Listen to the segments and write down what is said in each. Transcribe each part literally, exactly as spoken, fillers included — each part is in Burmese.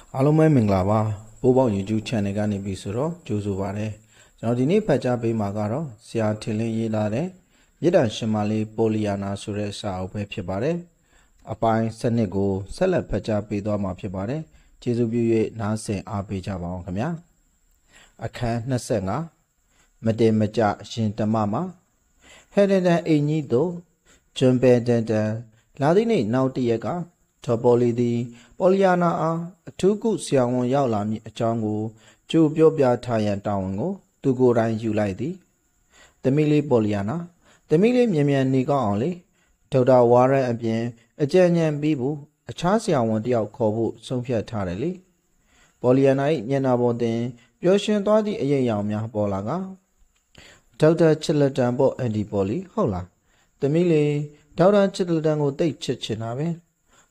အားလုံးပဲမင်္ဂလာပါပိုးပေါက် YouTube Channel ကနေပြီးဆိုတော့ကြိုဆိုပါရစေကျွန်တော်ဒီနေ့ဖတ်ကြားပေးမှာကတော့ဆရာထင်လင်းရေးသားတဲ့မြေတံရှင်မလေးပိုလီယာနာဆိုတဲ့စာအုပ်ပဲဖြစ်ပါတယ်အပိုင်းစနစ်ကိုဆက်လက်ဖတ်ကြားပေးသွားမှာဖြစ်ပါတယ်ကျေးဇူးပြု၍နားဆင်အားပေးကြပါအောင်ခင်ဗျာအခန်း၂၅မတင်မကြရှင်တမမှာဟဲဒန်တန်အိမ်ကြီးတို့ဂျွန်ပဲဒန်တန်လာသည့်နေ့နောက်တရက်ကထော်ပေါ်လီသည်ပေါ်လီယာနာအားအထူးကုဆရာဝန်ရောက်လာမည့်အကြောင်းကိုကြိုပြောပြထားရန်တာဝန်ကိုသူကိုယ်တိုင်ယူလိုက်သည်သမီးလေးပေါ်လီယာနာသမီးလေးမြန်မြန်နေကောင်းအောင်လေဒေါက်တာဝါရန်အပြင်အကြံဉာဏ်ပြီးဖို့အခြားဆရာဝန်တယောက်ခေါ်ဖို့ဆုံးဖြတ်ထားတယ်လေပေါ်လီယာနာ၏မျက်နှာပေါ်တွင်ပျော်ရွှင်သွားသည့်အရိပ်အယောင်များပေါ်လာကဒေါက်တာချစ်လတန်ပေါ့အန်ဒီပေါ်လီဟုတ်လားသမီးလေးဒေါက်တာချစ်လတန်ကိုတိတ်ချစ်ချင်တာပဲ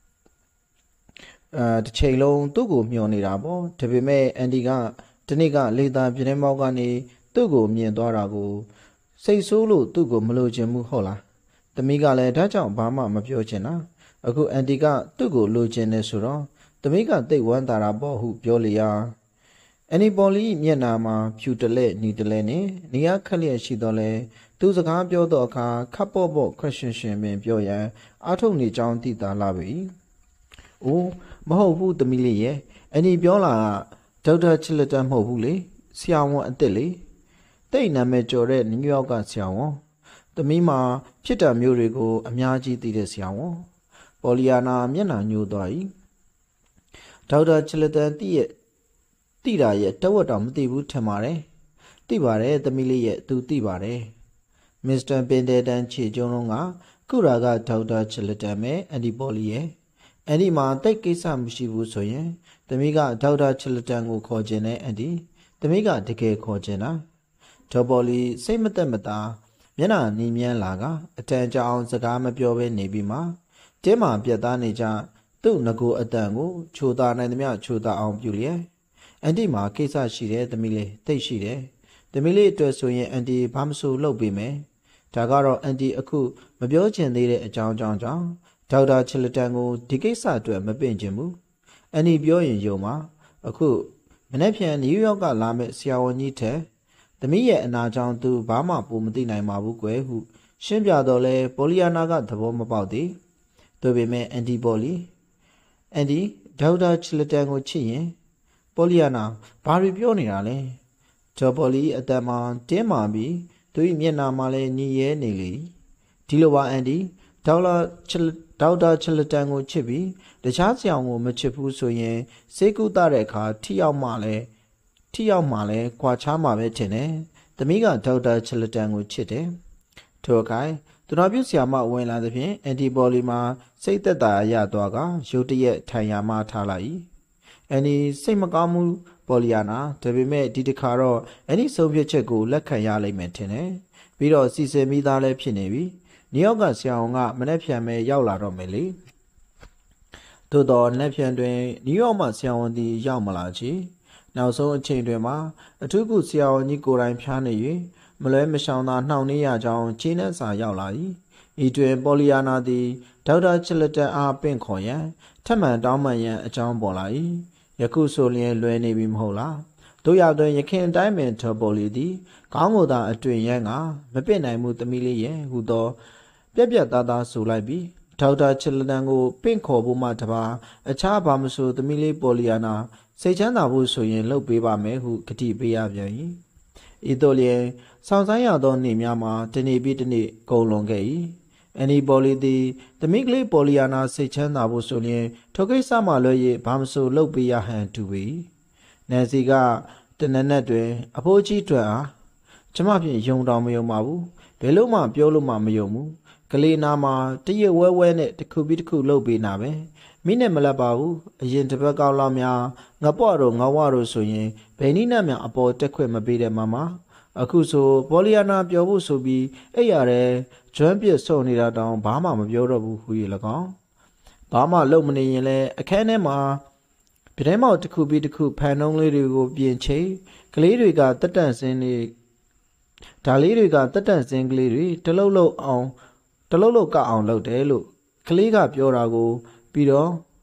အဲတစ်ချိန်လုံးသူ့ကိုမျှော်နေတာပေါ့ဒါပေမဲ့အန်ဒီကဒီနေ့ကလေသာပြတင်းပေါက်ကနေသူ့ကိုမြင်သွားတာကိုစိတ်ဆိုးလို့သူ့ကိုမလိုချင်ဘူးဟုတ်လားသမီးကလည်းဒါကြောင့်ဘာမှမပြောချင်တာအခုအန်ဒီကသူ့ကိုလိုချင်နေဆိုတော့သမီးကတိတ်ဝမ်းသာတာပေါ့ဟုပြောလျာအန်ဒီပေါ်လီမျက်နှာမှာဖြူတလဲနီတလဲနဲ့နေရခက်လျက်ရှိတော့လဲသူစကားပြောတော့အခါခပ်ပေါ့ပေါ့ခွက်ရှင်ရှင်ပင်ပြောရန်အားထုတ်နေကြောင်းသိတာလာပြီ။အိုးမဟုတ်ဘူးသမီးလေးရဲ့အန်ဒီပြောလာဒေါက်တာချစ်လတန်မဟုတ်ဘူးလေဆရာဝန်အစ်စ်လေတိတ်နာမည်ကျော်တဲ့နယူးယောက်ကဆရာဝန်သမီးမှာဖြစ်တာမျိုးတွေကိုအများကြီးသိတဲ့ဆရာဝန်ပေါ်လီယာနာမျက်နှာညိုသွား၏ဒေါက်တာချစ်လတန်တိရဲ့တိတာရဲ့တဝက်တောင်မသိဘူးထင်ပါတယ်သိပါတယ်သမီးလေးရဲ့သူသိပါတယ်မစ္စတာပင်တဲတန်ခြေကျုံလုံးကကုရာကဒေါက်တာချစ်လတန်မဲ့အန်ဒီပေါ်လီရဲ့အန်ဒီမှာတိတ်ကိစ္စမရှိဘူးဆိုရင်သမီးကဒေါက်တာချစ်လတန်ကိုခေါ်ခြင်းနဲ့အန်ဒီသမီးကတကယ်ခေါ်ခြင်းလားဒေါ်ပေါ်လီစိတ်မသက်မသာမျက်နှာနီးမြန်းလာကအတန်ကြာအောင်စကားမပြောဘဲနေပြီးမှတဲမှာပြတ်သားနေကြသူ့ငကိုအတန်ကိုချိုတာနိုင်သမျှချိုတာအောင်ပြုလျက်အန်ဒီမှာကိစ္စရှိတယ်သမီးလေးတိတ်ရှိတယ်သမီးလေးအတွက်ဆိုရင်အန်ဒီဘာမဆိုလုပ်ပေးမယ်ဒါကတော့အန်ဒီအခုမပြောချင်သေးတဲ့အကြောင်းကြောင့်ကြောင့်ဒေါက်တာချစ်လတန်ကိုဒီကိစ္စအတွက်မပင့်ချင်ဘူးအန်ဒီပြောရင်ယုံပါအခုမနေ့ဖြန်နယူးယောက်ကလာမဲ့ဆရာဝန်ကြီးထက်သမီးရဲ့အနာကြောင့်သူဘာမှပိုမသိနိုင်ပါဘူးကွယ်ဟုရှင်းပြတော့လဲပေါ်လီယာနာကသဘောမပေါက်သေးဒါပေမဲ့အန်ဒီပေါ်လီအန်ဒီဒေါက်တာချစ်လတန်ကိုချစ်ရင်ပေါ်လီယာနာဘာတွေပြောနေတာလဲဂျော်ပေါ်လီအသက်မှာတင်းမာပြီးသူ့မျက်နှာမှာလည်းညီရဲနေလေဒီလိုပါအန်ဒီဒေါက်တာချစ်ဒေါက်တာချစ်လတန်ကိုချစ်ပြီးတခြားဆရာဝန်ကိုမချစ်ဘူးဆိုရင်စေကူတတဲ့အခါထိရောက်မှလည်းထိရောက်မှလည်းခွာချမှာပဲထင်တယ်။သမီးကဒေါက်တာချစ်လတန်ကိုချစ်တယ်။ထို့အခါသူတော်ပြုဆရာမဝင်လာသဖြင့်အန်တီပေါ်လီမှာစိတ်သက်သာရသွားကရုတ်တရက်ထိုင်ရမှထားလိုက်၏။အန်ဒီစိတ်မကောင်းမှုပေါ်လီယာနာဒါပေမဲ့ဒီတစ်ခါတော့အန်ဒီဆုံးဖြတ်ချက်ကိုလက်ခံရလိမ့်မယ်ထင်တယ်။ပြီးတော့စီစင်မိသားလည်းဖြစ်နေပြီ။နယူးယောက်ကဆရာဝန်ကမနေ့ဖြန်ပဲရောက်လာတော့မယ်လေ။သို့တော့မနေ့ဖြန်တွင်နယူးယောက်မှာဆရာဝန်ဒီရောက်မလာချေနောက်ဆုံးအချိန်တွင်မှာအထူးကုဆရာဝန်ကြီးကိုယ်တိုင်ဖျားနေ၍မလွဲမရှောင်သာနှောင့်နှေးရကြောင်းချင်းနဲ့စာရောက်လာ၏ဤတွင်ပေါ်လီယာနာသည်ဒေါက်တာချစ်လတန်အားပင့်ခေါ်ရန်ထပ်မံတောင်းပန်ရန်အကြောင်းပေါ်လာ၏ယခုဆိုလျင်လွယ်နေပြီမဟုတ်လားတို့ရောက်တွင်ယခင်အတိုင်းပင်ထော်ပေါ်လီသည်ကောင်းကိုယ်သာအတွင်ရန်ကမပင့်နိုင်မှုသမီးလေးရဲ့ဟူသောပြက်ပြက်သားသားဆိုလိုက်ပြီးဒေါက်တာချစ်လတန်ကိုပင့်ခေါ်ဖို့မှတပါအခြားဘာမဆိုသမီးလေးပေါ်လီယာနာစိတ်ချမ်းသာဖို့ဆိုရင်လှုပ်ပေးပါမယ်ဟုကတိပေးရပြန်၏ဤသို့လျင်ဆောင်ဆိုင်ရသောနေ့များမှာတနေ့ပြီးတနေ့ကုန်လွန်ခဲ့၏အန်နီပေါ်လီသည်သမီးကလေးပေါ်လီယာနာစိတ်ချမ်းသာဖို့ဆိုရင်ထိုကိစ္စမှလွဲ၍ဘာမဆိုလှုပ်ပေးရဟန်တူပေ၏နန်စီကတနက်နက်တွင်အဖိုးကြီးတွင်အားကျမဖြင့်ယုံတော်မယုံပါဘူးဘယ်လို့မှပြောလို့မှမယုံဘူးကလေးနာမှာတရဝဲဝဲနဲ့တစ်ခုပြီးတစ်ခုလှုပ်ပေးနာပဲမိနဲ့မလက်ပါဘူးအရင်တစ်ပတ်ကောက်လောက်များငပွားတော့ငဝါတော့ဆိုရင်ဘယ်နည်းနဲ့မှအပေါ်တက်ခွင့်မပေးတဲ့မမအခုဆိုပေါ်လီယာနာပြောဖို့ဆိုပြီးအဲ့ရတယ်ကျွမ်းပြစ်ဆုံနေတာတောင်ဘာမှမပြောတော့ဘူးဟူ၍၎င်းဘာမှလုံမနေရင်လည်းအခန်းထဲမှာပြတဲမောက်တစ်ခုပြီးတစ်ခုဖန်နှုံးလေးတွေကိုပြင်ချိကလေးတွေကတက်တန့်စင်းနေဒါလေးတွေကတက်တန့်စင်းကလေးတွေတလုံးလုံးအောင်တလုံးလုံးကအောင်လုပ်တယ်လို့ကလေးကပြောတာကိုပြီးတော့ဟ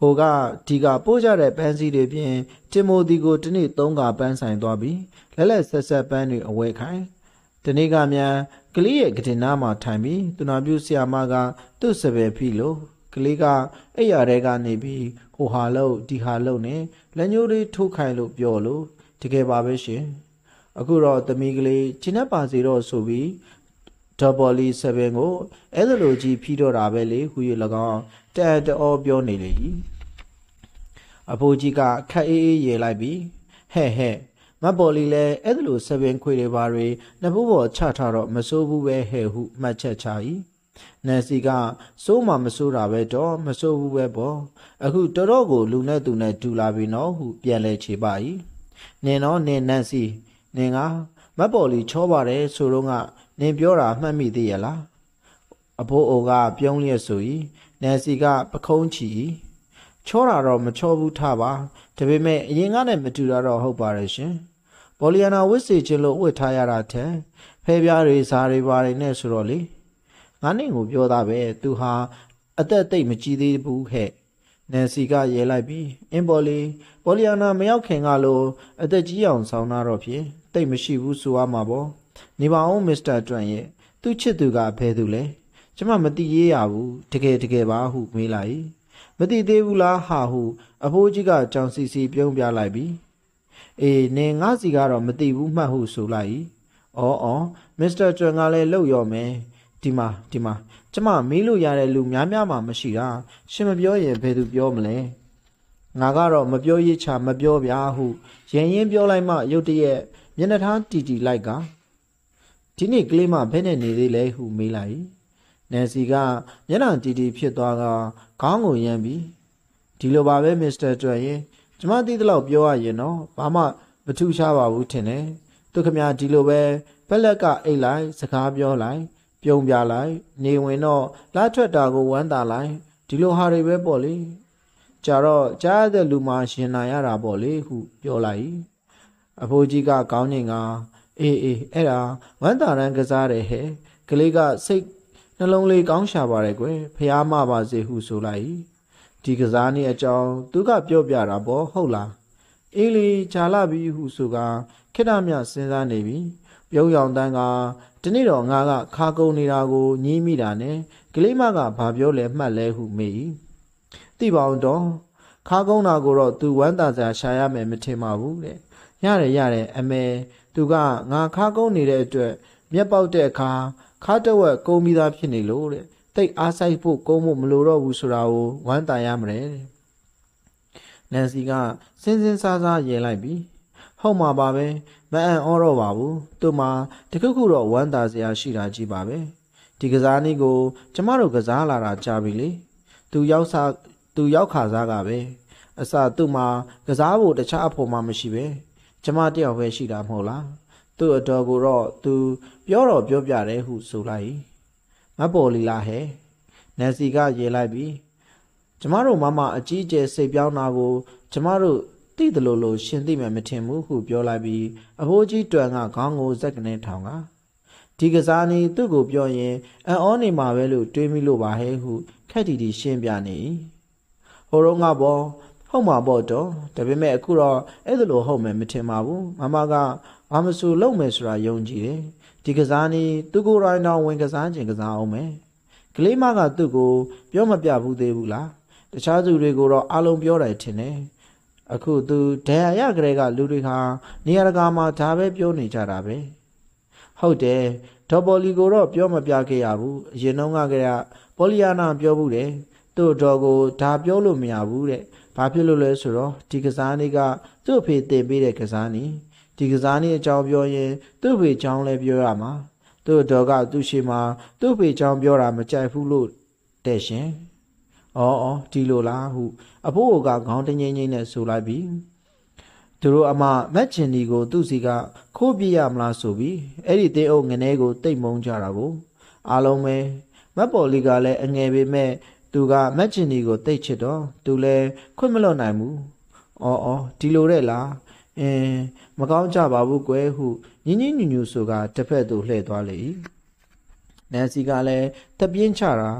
ဟိုကဒီကပို့ကြတဲ့ပန်းစည်းတွေပြင်တင်မိုသီကိုတနေ့သုံးကပန်းဆိုင်သွားပြီးလက်လက်ဆက်ဆက်ပန်းတွေအဝဲခိုင်းတနေ့ကမြန်ကလေးရဲ့ကတင်နာမှာထိုင်ပြီးသူနာပြုဆရာမကသူ့စပယ်ဖိလို့ကလေးကအိယာတဲကနေပြီးဟိုဟာလို့ဒီဟာလို့နဲ့လက်ညှိုးလေးထိုးခိုင်းလို့ပြောလို့တကယ်ပါပဲရှင်အခုတော့သမီးကလေးကျင်းတ်ပါစီတော့ဆိုပြီးဒေါ်ပေါ်လီဆယ်ကိုအဲ့လိုကြီးဖိတော့တာပဲလေဟူ၍၎င်းတဲတောပြောနေလေအဖိုးကြီးကခက်အေးအေးရေလိုက်ပြီးဟဲ့ဟဲ့မတ်ပေါ်လီလဲအဲ့လိုဆယ်ခွေတွေပါတွေနှစ်ဖူးပေါ်ချထားတော့မစိုးဘူးပဲဟဲ့ဟုမှတ်ချက်ချ၏နန်စီကစိုးမှမစိုးတာပဲတော့မစိုးဘူးပဲပေါ့အခုတော်တော်ကိုလူနဲ့သူနဲ့ဒူလာပြီနော်ဟုပြန်လဲချေပါ၏နင်တော့နင်နန်စီနင်ကမတ်ပေါ်လီချောပါတယ်ဆိုတော့ကနင်ပြောတာမှတ်မိသေးရလားအဖိုးအိုကပြုံးလျက်ဆို၏နန်စီကပခုံးချီ၏ချောတာတော့မချောဘူးထားပါဒါပေမဲ့အရင်ကနဲ့မတူတာတော့ဟုတ်ပါတယ်ရှင်ဘောလီယနာဝစ်စီချင်းလို့ဝစ်ထားရတာတဲ့ဖဲပြားတွေစားတွေပါတယ်နဲ့ဆိုတော့လေငါနဲ့ကိုပြောတာပဲသူဟာအသက်သိပ်မကြီးသေးဘူးဟဲ့နန်စီကရဲလိုက်ပြီးအင်းဘောလီဘောလီယနာမရောက်ခင်ကလို့အသက်ကြီးအောင်ဆောင်းတာတော့ဖြင့်သိပ်မရှိဘူးဆိုရမှာပေါ့နေပါအောင်မစ္စတာတွန်ရဲ့သူ့ချစ်သူကဘယ်သူလဲကျမမသိရေးရဘူးတကယ်တကယ်ပါဟုမေးလိုက်မသိသေးဘူးလားဟာဟုအဖိုးကြီးကကြောင်စီစီပြုံးပြလိုက်ပြီးအေးနေငါစီကတော့မသိဘူးမှတ်ဟုဆိုလိုက်အော်အော်မစ္စတာတွန်ကလည်းလှုပ်ရော်မယ်ဒီမှာဒီမှာကျမမေးလို့ရတဲ့လူများများမှမရှိတာရှင်မပြောရင်ဘယ်သူပြောမလဲငါကတော့မပြောရေးချမပြောဗျာဟုရင်ရင်ပြောလိုက်မှရုတ်တရက်မျက်နှာထားတီတီလိုက်ကဒီနေ့ကလေးမဘယ်နဲ့နေသေးလဲဟုမေးလိုက်နန်စီကမျက်နှာတီတီဖြစ်သွားကခေါင်းကိုရမ်းပြီးဒီလိုပါပဲမစ္စတာတွန်ရဲ့ကျမသိသလောက်ပြောရရင်တော့ဘာမှမထူးခြားပါဘူးထင်တယ်သူခမဒီလိုပဲဖက်လက်ကအိတ်လိုက်စကားပြောလိုက်ပြုံးပြလိုက်နေဝင်တော့လာထွက်တာကိုဝမ်းသာလိုက်ဒီလိုဟာတွေပဲပေါ့လေကြာတော့ကြားတဲ့လူမှရှင်နာရတာပေါ့လေဟုပြောလိုက်အဖိုးကြီးကခေါင်းငိမ်ကအေးအေးအဲ့ဒါဝမ်းသာရန်ကစားတယ်ဟဲ့ကလေးကစိတ်နှလုံးလေးကောင်းရှာပါတယ်ကွယ်ဖះမပါစေဟုဆိုလိုက်ဒီကစားနည်းအကြောင်းသူကပြောပြတာပေါ့ဟုတ်လားအေးလေဂျာလာပြီဟုဆိုကခိတ္တမြစဉ်းစားနေပြီပြုံးရောင်တန်းကဒီနေ့တော့ငါကခါကုံနေတာကိုညင်းမိတာနဲ့ကလေးမကဘာပြောလဲမှတ်လဲဟုမေးသိပါအောင်တော့ခါကုံတာကိုတော့သူဝမ်းသာစရာရှာရမယ်မထင်ပါဘူးတဲ့ရတယ်ရတယ်အမေသူကငါခါကုံနေတဲ့အတွက်မျက်ပေါက်တဲ့အခါခါတဝက်ကုံပြီးသားဖြစ်နေလို့တဲ့တိတ်အားဆိုင်ဖို့ကုံဖို့မလိုတော့ဘူးဆိုတာကိုဝမ်းသာရမလဲတဲ့နန်စီကစင်းစင်းစားစားရဲလိုက်ပြီးဟုတ်မှာပါပဲမအံ့ဩတော့ပါဘူးသူမှတခုခုတော့ဝမ်းသာစရာရှိတာကြီးပါပဲဒီကစားနည်းကိုကျမတို့ကစားလာတာကြာပြီလေသူရောက်စားသူရောက်ခါစားကပဲအစသူ့မှာကစားဖို့တခြားအဖို့မှမရှိပဲကျမတယောက်ပဲရှိတာမဟုတ်လားသူ့အတော်ကိုတော့သူပြောတော့ပြောပြတယ်ဟုဆိုလိုက်မပေါ်လီလာဟဲ့နန်စီကရေလိုက်ပြီးကျမတို့မမအကြီးကျယ်စိတ်ပြောင်းတာကိုကျမတို့သိတယ်လို့လို့ရှင်းသိမယ်မထင်ဘူးဟုပြောလိုက်ပြီးအဖိုးကြီးတွန်ကခေါင်းကိုဇက်ကနေထောင်ကဒီကစားနည်းသူ့ကိုပြောရင်အံ့ဩနေမှာပဲလို့တွေးမိလို့ပါဟဲ့ဟုခက်တီတီရှင်းပြနေဟိုတော့ငါဘောဟုတ်မှာပေါ့တော့ဒါပေမဲ့အခုတော့အဲ့ဒါလိုဟုတ်မယ်မထင်ပါဘူးမမကဘာမဆိုလုပ်မယ်ဆိုတာယုံကြည်တယ်ဒီကစားနည်းသူကိုယ်တိုင်တော့ဝင်ကစားခြင်းကစားအောင်မယ်ကလေးမကသူ့ကိုပြောမပြဘူးသေးဘူးလားတခြားသူတွေကိုတော့အလုံးပြောတယ်ထင်တယ်အခုသူဒဏ်ရာရကြတဲ့ကလူတွေဟာနေရာတကာမှာဒါပဲပြောနေကြတာပဲဟုတ်တယ်ဒေါ်ပေါ်လီကိုတော့ပြောမပြခဲ့ရဘူးအရင်တုန်းကကတည်းကပေါ်လီယာနာပြောဘူးတယ်သူ့တော်ကိုဒါပြောလို့မရဘူးတဲ့ဘာဖြစ်လို့လဲဆိုတော့ဒီကစားနည်းကသူ့အဖေတင်ပေးတဲ့ကစားနည်းဒီကစားနည်းအကြောင်းပြောရင်သူ့အဖေအကြောင်းလည်းပြောရမှာသူ့တော်ကသူ့ရှိမှာသူ့အဖေအကြောင်းပြောတာမကြိုက်ဘူးလို့တဲ့ရှင်အော်အော်ဒီလိုလားဟုအဖိုးကခေါင်းတငိမ့်ငိမ့်နဲ့ဆိုလိုက်ပြီးသူတို့အမမက်ချင်ဒီကိုသူ့စီကခိုးပြရမလားဆိုပြီးအဲ့ဒီတင်းအုပ်ငနေကိုတိတ်မုံကြတာကိုအားလုံးပဲမက်ပေါ်လီကလည်းအငယ်ပေမဲ့သူကမက်ချင်ဒီကိုတိတ်ချစ်တော့သူလည်းခွင့်မလွတ်နိုင်ဘူးအော်အော်ဒီလိုတဲ့လားအင်းမကောင်းကြပါဘူးကွယ်ဟုညင်းညင်းညူညူဆိုကတစ်ဖက်သို့လှည့်သွားလေနန်စီကလည်းတပြင်းချတာဟ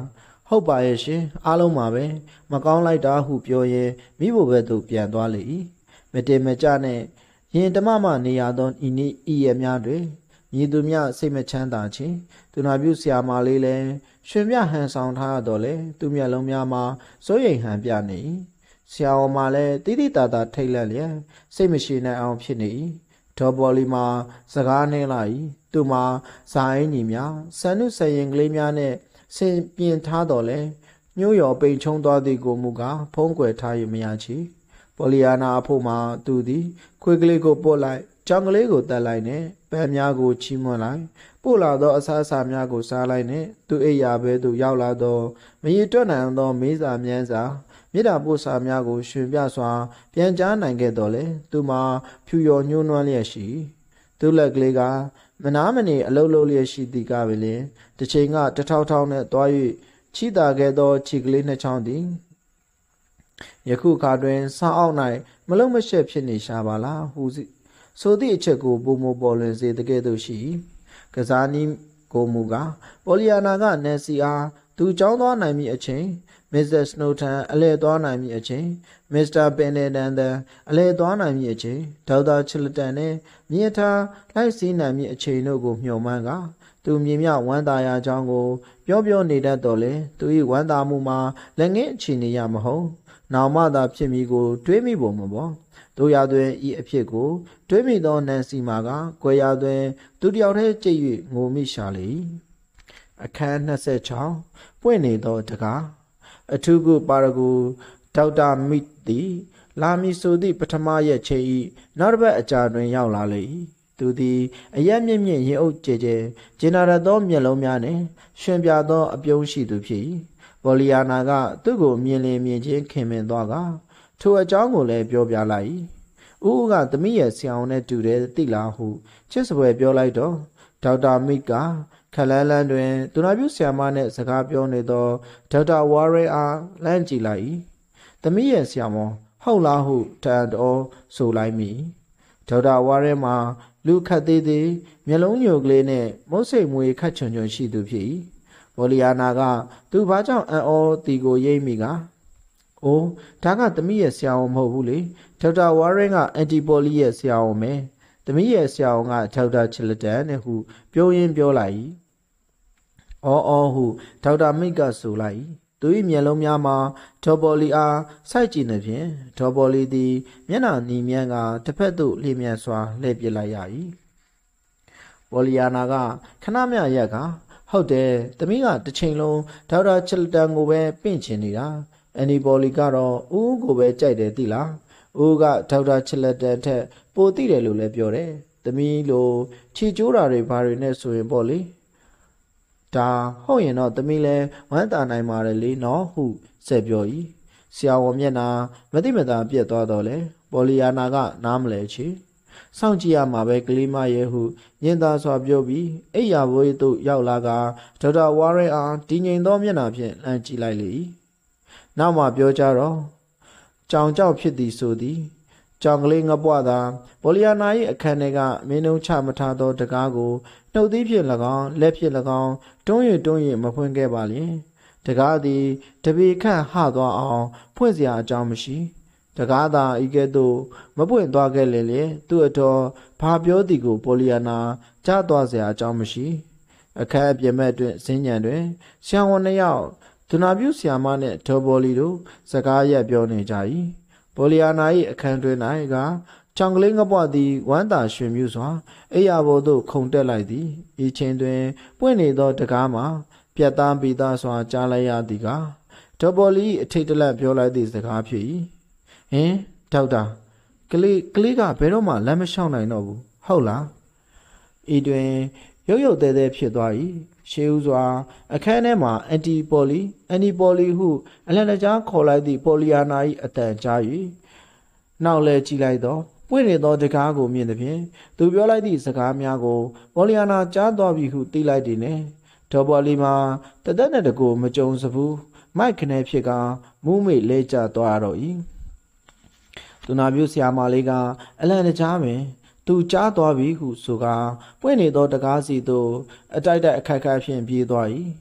ဟုတ်ပါရဲ့ရှင်အားလုံးပါပဲမကောင်းလိုက်တာဟုပြောရင်မိဖို့ဘက်သို့ပြန်သွားလေ၏မတင်မကြနဲ့ရင်တမမနေရသောဤနည်းဤရများတွင်မြည်သူများစိတ်မချမ်းသာခြင်းသူနာပြုဆရာမလေးလည်းရှင်ပြဟန်ဆောင်ထားတော့လေသူမျက်လုံးများမှာစိုးရိမ်ဟန်ပြနေ၏ဆရာတော်မှလည်းတိတိတသာထိတ်လန့်လျက်စိတ်မရှိနိုင်အောင်ဖြစ်နေ၏ဒေါ်ပေါ်လီမှာစကားနှင်းလာ၏သူမှာဇာအင်းကြီးများဆန်နုဆရင်ကလေးများနဲ့ဆင်ပြင်ထားတော့လေညို့ရော်ပိန်ချုံသွားသည်ကိုမူကဖုံးကွယ်ထားရမရချီပေါ်လီယာနာအဖို့မှာသူသည်ခွေးကလေးကိုပို့လိုက်ကြောင်ကလေးကိုတက်လိုက်နဲ့ပန်းများကိုချီးမွမ်းလိုက်ပို့လာသောအစားအစာများကိုစားလိုက်နဲ့သူအိယာဘဲသို့ရောက်လာသောမရေတွက်နိုင်သောမေးစာမြန်းစာမြေတာပို့စာများကိုရှင်ပြစွာပြန်ကြားနိုင်ခဲ့တော်လေသူမှာဖြူရော်ညှိုးနွမ်းလျက်ရှိသူလက်ကလေးကမနာမနေအလုတ်လုတ်လျက်ရှိသည်ကပဲလေတစ်ချိန်ကတထောက်ထောက်နဲ့တွား၍ချီတာခဲ့သောခြေကလေးနှစ်ချောင်းသည်ယခုခါတွင်ဆောင်းအောက်၌မလုံးမရှက်ဖြစ်နေရှာပါလားဟူဆိုသည့်အချက်ကိုပုံမပေါ်လွင်စေတကဲ့သို့ရှိကစားနီးကိုမူကပေါ်လီယာနာကနန်စီအားသူကြောင်းသွားနိုင်မည့်အချိန်မစ္စတာစနိုထန်အလဲသွားနိုင်မည့်အချိန်မစ္စတာပင်နေတန်တန်အလဲသွားနိုင်မည့်အချိန်ဒေါက်တာချစ်လတန်နှင့်မြေထားလိုက်စီးနိုင်မည့်အချိန်တို့ကိုမျှော်မှန်းကသူမြင်မြဝမ်းသာရာကြောင်းကိုပြောပြောနေတတ်တော်လေသူ၏ဝမ်းသာမှုမှာလက်ငင်းအခြေနေရမဟုတ်နောင်မှသာဖြစ်မည်ကိုတွေးမိပုံမပေါ်တို့ရသွင်းဤအဖြစ်ကိုတွေးမိသောနန်စီမာကကွယ်ရသွင်းသူတယောက်တည်းကြိတ်၍ငိုမိရှာလေအခန်းနှစ်ဆယ်ခြောက်ပွင့်နေသောတကားအထူးကုပါရဂူဒေါက်တာမစ်သည်လာမီဆိုသည့်ပထမရက်ချိန်၏နောက်တစ်ပတ်အကြာတွင်ရောက်လာလေ၏သူသည်အရက်မြင့်မြင့်ရင်အုပ်ကျဲကျဲဂျင်နာရသောမျက်လုံးများနှင့်ရှင်ပြသောအပြုံးရှိသူဖြစ်၏ပေါ်လီယာနာကသူ့ကိုမြင်လင်မြင်ချင်းခင်မင်သွားကထိုအကြောင်းကိုလည်းပြောပြလိုက်၏ဦးဦးကသမီးရဲ့ဆရာဝန်နဲ့တူတယ်သိလားဟုချစ်စပွဲပြောလိုက်တော့ဒေါက်တာမစ်ကခလန်းလန်းတွင်သူနာပြုဆရာမနှင့်စကားပြောနေသောဒေါက်တာဝါရဲအားလမ်းကြည့်လိုက်၏သမီးရဲ့ဆရာမဟုတ်လားဟုတန်တော်ဆိုလိုက်မိဒေါက်တာဝါရဲမှာလူခတ်သေးသေးမျက်လုံးညိုကလေးနဲ့မုတ်စိတ်မွေခတ်ချွန်ချွန်ရှိသူဖြစ်၏ပေါ်လီယာနာကသူဘာကြောင့်အံ့ဩတီကိုရိပ်မိကအိုးဒါကသမီးရဲ့ဆရာဝန်မဟုတ်ဘူးလေဒေါက်တာဝါရဲကအန်တီပေါ်လီရဲ့ဆရာဝန်ပဲသမီးရဲ့ဆရာဝန်ကဒေါက်တာချီလတန်နဲ့ဟုပြောရင်းပြောလိုက်၏အော်အော်ဟုဒေါက်တာမိတ်ကဆိုလိုက်၏သူ၏မျက်လုံးများမှာဒေါ်ပေါ်လီအားစိုက်ကြည့်နေဖြင့်ဒေါ်ပေါ်လီသည်မျက်နှာနီမြန်းကတစ်ဖက်သို့လှည့်မြန်စွာလှည့်ပစ်လိုက်ရ၏ပေါ်လီယာနာကခဏမျှရက်ကဟုတ်တယ်သမီးကတစ်ချိန်လုံးဒေါက်တာချီလတန်ကိုပဲပင့်ချင်နေတာအန်နီပေါ်လီကတော့ဦးကိုပဲကြိုက်တယ်သိလားဦးကဒေါက်တာချီလတန်ထက်ပိုသိတယ်လို့လည်းပြောတယ်သမီးလိုခြေကျိုးတာတွေဘာတွေနဲ့ဆိုရင်ပေါ့လေဒါဟုတ်ရင်တော့သမီးလဲဝမ်းသာနိုင်ပါတယ်လေနော်ဟုဆက်ပြော၏ဆရာဝန်မျက်နှာမသိမသာပြက်သွားတော့လေပေါ်လီယာနာကနားမလဲချေစောင့်ကြည့်ရမှာပဲကလေးမရဲ့ဟုညင်သာစွာပြောပြီးအိယာဘွေးသို့ရောက်လာကဒေါက်တာဝါရဲအားတည်ငြိမ်သောမျက်နှာဖြင့်လှမ်းကြည့်လိုက်လေ၏နောက်မှပြောကြတော့ကြောင်ကြောက်ဖြစ်သည်ဆိုသည်ကြောင်ကလေးငပွားသာပေါ်လီယာနာ၏အခန်းထဲကမင်းနှုံးချမထားသောတကားကိုနှုတ်သီးဖြင့်၎င်းလက်ဖြင့်၎င်းတွန်းရတွန်းရမဖွင့်ခဲ့ပါလျင်တကားသည်တပေခန့်ဟသွားအောင်ဖွင့်เสียအကြောင်းမရှိတကားသာဤကဲ့သို့မပွင့်သွားခဲ့လေလေသူ့အတော်ဘာပြောသည်ကိုပေါ်လီယာနာကြားသွားเสียအကြောင်းမရှိအခန်းအပြင်မဲ့တွင်ဇင်းညံတွင်ဆရာဝန်နှစ်ယောက်ဒုနာပြုဆရာမနှင့်ဒေါ်ပေါ်လီတို့စကားရက်ပြောနေကြ၏ပေါ်လီယာနာ၏အခန်းတွင်၌ကချောင်ကလေးငပွားသည်ဝမ်းသာရွှင်မြူးစွာအိယာဘော်သို့ခုန်တက်လိုက်သည်ဤချိန်တွင်ပွင့်နေသောတကားမှာပြတ်သားပြီးသားစွာကြားလိုက်ရသည်ကဒေါ်ပေါ်လီအထိတ်တလန့်ပြောလိုက်သည့်စကားဖြစ်၏ဟင်ဒေါက်တာကလေးကလေးကဘယ်တော့မှလမ်းမလျှောက်နိုင်တော့ဘူးဟုတ်လားဤတွင်ရုပ်ရုပ်သေးသေးဖြစ်သွား၏ရှေးဦးစွာအခန်းထဲမှာအန်တီပေါ်လီအန်တီပေါ်လီဟုအလန်တကြားခေါ်လိုက်သည့်ပေါ်လီယာနာ၏အတန်ကြား၍နောက်လဲကြည့်လိုက်တော့ပွင့်နေသောတကားကိုမြင်သည်ဖြင့်သူပြောလိုက်သည့်စကားများကိုပေါ်လီယာနာကြားသွားပြီဟုသိလိုက်သည်နှင့်ဒေါ်ပေါ်လီမှာတသက်နဲ့တကူမကြုံစဘူးမိုက်ခနဲဖြစ်ကမူးမေ့လဲကျသွားတော့၏သူနာပြုဆရာမလေးကအလန်တကြားပင်သူကြားသွားပြီဟုဆိုကာပွင့်နေသောတကားစီသို့အတိုက်တိုက်အခက်ခက်ဖြင့်ပြေးသွား၏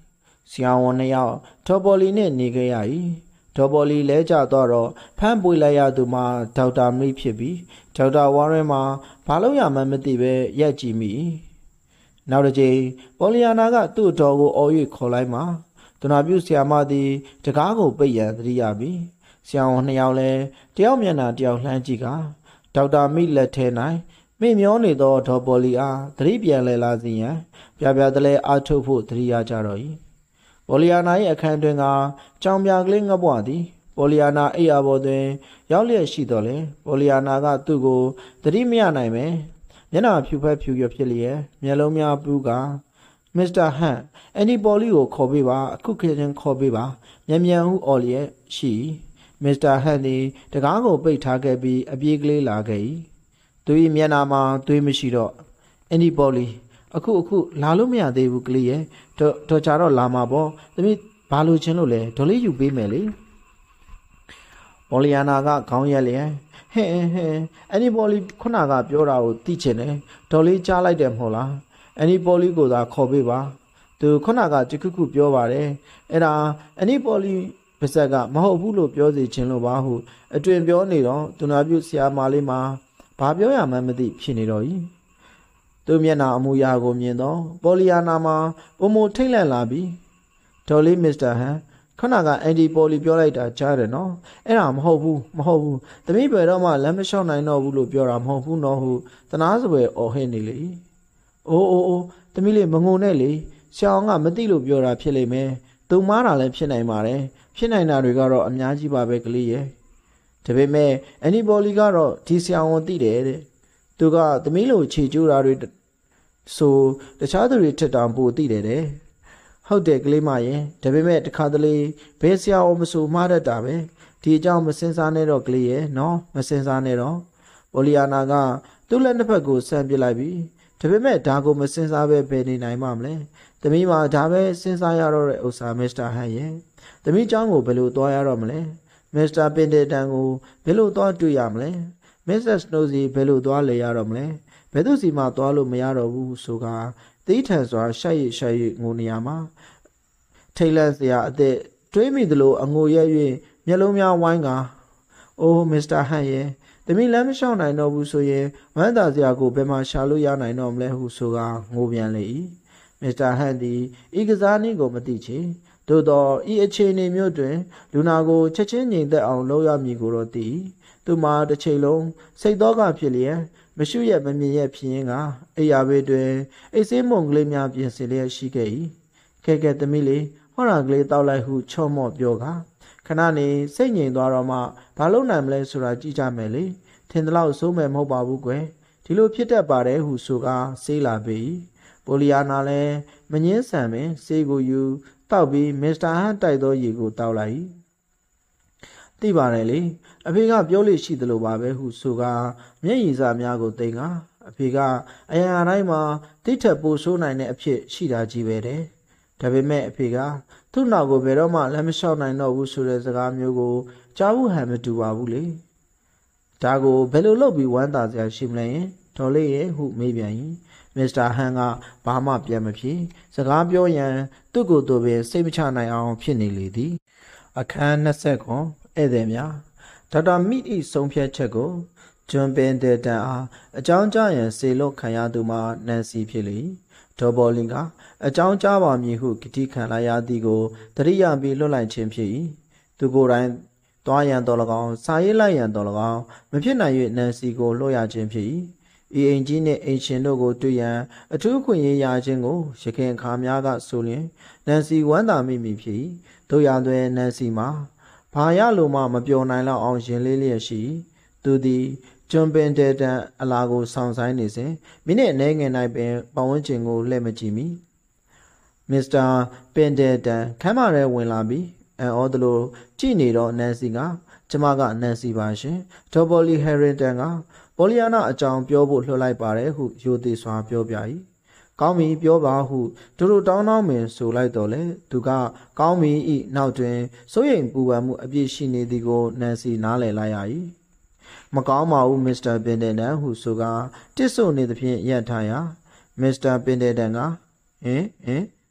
ဆရာဝန်နှစ်ယောက်ဒေါ်ပေါ်လီနဲ့နေခဲ့ရ၏ဒေါ်ပေါ်လီလဲကျတော့တော့ဖမ်းပွေလိုက်ရသူမှာဒေါက်တာမိဖြစ်ပြီးဒေါက်တာဝါရင်မှာဘာလို့ရမှန်းမသိပဲရက်ကြည့်မိနောက်တစ်ချိန်ပေါ်လီယာနာကသူ့တော်ကိုအော်၍ခေါ်လိုက်မှာသူနာပြုဆရာမသည်တကားကိုပိတ်ရန်သတိရပြီဆရာဝန်နှစ်ယောက်လဲတယောက်မျက်နှာတယောက်လှမ်းကြည့်ကဒေါက်တာမိလက်ထဲ၌မိမျောနေသောဒေါ်ပေါ်လီအားသတိပြန်လဲလာစီရန်ပြပြတလဲအားထုတ်ဖို့သတိရကြတော့၏ပေါ်လီယာနာ၏အခန်းတွင်ကကြောင်ပြကလေးငပွားသည်ပေါ်လီယာနာအိယာပေါ်တွင်ရောက်လျက်ရှိတော်လေပေါ်လီယာနာကသူ့ကိုသတိမရနိုင်ပဲမျက်နှာဖြူဖက်ဖြူရဖြစ်လျက်မျက်လုံးများပူးကမစ္စတာဟန်အန်ဒီပေါ်လီကိုခေါ်ပေးပါအခုခေတ်ချင်းခေါ်ပေးပါမြန်မြန်ဟုအော်လျက်ရှိမစ္စတာဟန်သည်တကားကိုပိတ်ထားခဲ့ပြီးအပြေးကလေးလာခဲ့၏သူ၏မျက်နှာမှာသွေးမရှိတော့အန်ဒီပေါ်လီအခုအခုလာလို့မရသေးဘူးကလေးရဲ့တော့ကြတော့လာမှာပေါ့သမီးဘာလို့ချင်းလို့လဲဒေါ်လေးယူပေးမယ်လေပေါ်လီယာနာကခေါင်းရက်လျက်ဟဲ့ဟဲ့အန်ဒီပေါ်လီခုနကပြောတာကိုသိချင်တယ်ဒေါ်လေးကြားလိုက်တယ်မဟုတ်လားအန်ဒီပေါ်လီကိုသာခေါ်ပေးပါသူခုနကတခုခုပြောပါတယ်အဲ့ဒါအန်ဒီပေါ်လီပါဇက်ကမဟုတ်ဘူးလို့ပြောစီချင်လို့ပါဟုအတွင်ပြောနေတော့သူနာပြုဆရာမလေးမှာဘာပြောရမှန်းမသိဖြစ်နေတော့၏သူမျက်နှာအမူအရာကိုမြင်တော့ပေါ်လီယာနာမှာပုံမထိတ်လန့်လာပြီးဒေါ်လေးမစ္စတာဟန်ခဏကအန်ဒီပေါ်လီပြောလိုက်တာကြားတယ်နော်အဲ့ဒါမဟုတ်ဘူးမဟုတ်ဘူးသမီးဘယ်တော့မှလမ်းမလျှောက်နိုင်တော့ဘူးလို့ပြောတာမဟုတ်ဘူးနော်ဟုတနာစပွဲအော်ဟစ်နေလေအိုးအိုးအိုးသမီးလေးမငုံနဲ့လေဆရာအောင်ကမသိလို့ပြောတာဖြစ်လိမ့်မယ်သူမားတာလည်းဖြစ်နိုင်ပါတယ်ဖြစ်နိုင်တာတွေကတော့အများကြီးပါပဲကလေးရဲ့ဒါပေမဲ့အန်ဒီပေါ်လီကတော့ဒီဆရာအောင်သိတယ်တဲ့သူကသမီးလိုခြေကျိုးတာတွေဆိုတခြားသူတွေထက်တောင်ပိုသိတယ်တဲ့ဟုတ်တယ်ကလေးမရဲ့ဒါပေမဲ့တခါတလေဘယ်ဆရာအောင်မဆိုမှားတတ်တာပဲဒီအကြောင်းမစင်စားနဲ့တော့ကလေးရဲ့နော်မစင်စားနဲ့တော့ပေါ်လီယာနာကသူ့လက်နှစ်ဖက်ကိုဆန့်ပစ်လိုက်ပြီးဒါပေမဲ့ဒါကိုမစင်စားပဲဘယ်နေနိုင်မှာမလဲသမီးမှာဒါပဲစဉ်းစားရတော့တဲ့ဥစ္စာမစ္စတာဟန်ရဲ့သမီးเจ้าကိုဘယ်လိုသွားရတော့မလဲမစ္စတာပင်တေတန်ကိုဘယ်လိုသွားတွေ့ရမလဲမစ္စစ်စနိုးစီဘယ်လိုသွားလေရတော့မလဲဘယ်သူစီမှသွားလို့မရတော့ဘူးဆိုကတိထန်စွာရှက်ရရှက်ရငိုနေရမှာထိတ်လန့်စရာအသက်တွေးမိသလိုအငိုရက်၍မျက်လုံးများဝိုင်းကအိုးမစ္စတာဟန်ရဲ့သမီးလမ်းမလျှောက်နိုင်တော့ဘူးဆိုရင်ဝမ်းသာစရာကိုဘယ်မှာရှာလို့ရနိုင်တော့မလဲဟုဆိုကငိုပြန်လေ၏မစ္စတာဟန်သည်ဤကစားနည်းကိုမသိချေသို့သောဤအခြေအနေမျိုးတွင်လူနာကိုချက်ချင်းငြိမ်သက်အောင်လုပ်ရမည်ကိုတော့သိသူမှာတစ်ချိန်လုံးစိတ်သောကဖြစ်လျက်မရှုရမမြင်ရဖြစ်ရင်ကအိယာဘေးတွင်အိတ်စင်းမုံကလေးများပြင်ဆင်လျက်ရှိခဲ့၏ကဲကဲသမီးလေးဟောရာကလေးတောက်လိုက်ဟုချော့မော့ပြောကခဏနေစိတ်ငြိမ်သွားတော့မှဘာလို့နိုင်မလဲဆိုတာကြည့်ကြမယ်လေထင်သလောက်စိုးမယ်မဟုတ်ပါဘူးကွယ်ဒီလိုဖြစ်တတ်ပါတယ်ဟုဆိုကားဆေးလာပေ၏ပိုလီယာနာလည်းမငင်းဆန်ပင်ဆေးကိုယူတောက်ပြီးမစ္စတာဟန်တိုက်သောရေကိုတောက်လိုက်သိပါတယ်လေအဖေကပြောလို့ရှိသလိုပါပဲဟုဆိုကာမျက်ရည်စာများကိုသိမ်းကအဖေကအရာတိုင်းမှာတိထက်ပိုဆိုးနိုင်တဲ့အဖြစ်ရှိတာကြီးပဲတဲ့ဒါပေမဲ့အဖေကသူ့နောက်ကိုဘယ်တော့မှလက်မလျှောက်နိုင်တော့ဘူးဆိုတဲ့စကားမျိုးကိုကြားဘူးဟန်မတူပါဘူးလေဒါကိုဘယ်လိုလုပ်ပြီးဝမ်းသာစရာရှိမလဲဒေါ်လေးရဲ့ဟုမေးပြန်၏မစ္စတာဟန်ကဘာမှပြန်မဖြေစကားပြောရန်သူ့ကိုယ်သူပင်စိတ်မချနိုင်အောင်ဖြစ်နေလေသည်အခန်း၂၀ခွန်ဧည့်သည်များဒေါက်တာမိ၏ဆုံးဖြတ်ချက်ကိုဂျွန်ပင်တေတန်အားအကြောင်းကြားရန်စေလွတ်ခံရသူမှာနန်စီဖြစ်လေဒေါ်ဘော်လင်ကအကြောင်းကြားပါမည်ဟုကတိခံလိုက်ရသည်ကိုတရိယာပြီးလွတ်လိုက်ခြင်းဖြစ်၏သူကိုယ်တိုင်သွားရန်တော်၎င်းစာရေးလိုက်ရန်တော်၎င်းမဖြစ်နိုင်၍နန်စီကိုလွှတ်ရခြင်းဖြစ်၏ဤအိမ်ကြီးနှင့်အိမ်ရှင်တို့ကိုတွေ့ရန်အထူးခွင့်ရရခြင်းကိုရခင်အခါများကဆိုလျင်နန်စီဝမ်းသာမိမိဖြစ်၏တို့ရသွဲနန်စီမှာဘာရလို့မှမပြောနိုင်လောက်အောင်ရင်လေးလျက်ရှိသူသည်ဂျွန်ပင်တေတန်အလာကိုဆောင်ဆိုင်နေစဉ်မိနစ်အနည်းငယ်၌ပင်ပတ်ဝန်းကျင်ကိုလှည့်မကြည့်မိမစ္စတာပင်တေတန်ခမ်းမထဲဝင်လာပြီးအန်အော်ဒလိုကြည့်နေတော့နန်စီကကျမကနန်စီပါရှင်ဒေါ်ဘော်လီဟယ်ရင်တန်ကပေါ်လီယာနာအကြောင်းပြောဖို့လှုပ်လိုက်ပါတယ်ဟုရိုသေစွာပြောပြ၏ကောင်းပြီပြောပါဟုတို့တို့တောင်းတောင်းပင်ဆိုလိုက်တော့လေသူကကောင်းပြီဤနောက်တွင်စိုးရိမ်ပူပန်မှုအပြည့်ရှိနေသည်ကိုနန်စီနားလည်လိုက်ရ၏မကောင်းပါဘူးမစ္စတာပင်တေတန်ဟုဆိုကတစ်ဆို့နေသဖြင့်ရပ်ထားရာမစ္စတာပင်တေတန်ကဟင်ဟင်